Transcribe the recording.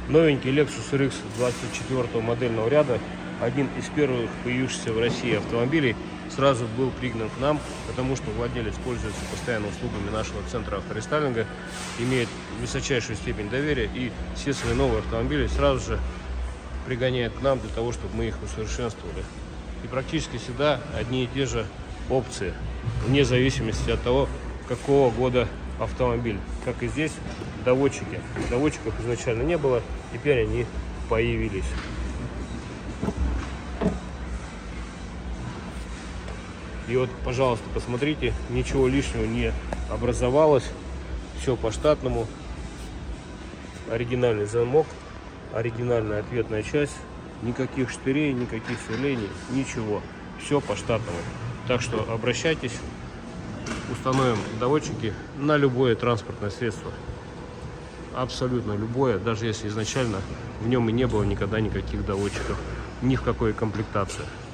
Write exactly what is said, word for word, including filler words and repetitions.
Новенький Lexus эр икс двадцать четвёртого модельного ряда, один из первых появившихся в России автомобилей, сразу был пригнан к нам, потому что владелец пользуется постоянно услугами нашего центра авторестайлинга, имеет высочайшую степень доверия, и все свои новые автомобили сразу же пригоняет к нам для того, чтобы мы их усовершенствовали. И практически всегда одни и те же опции, вне зависимости от того, какого года автомобиль. Как и здесь, доводчики. Доводчиков изначально не было, теперь они появились. И вот, пожалуйста, посмотрите, ничего лишнего не образовалось, все по штатному. Оригинальный замок, оригинальная ответная часть, никаких штырей, никаких сверлений, ничего, все по штатному. Так что обращайтесь, установим доводчики на любое транспортное средство, абсолютно любое, даже если изначально в нем и не было никогда никаких доводчиков, ни в какой комплектации.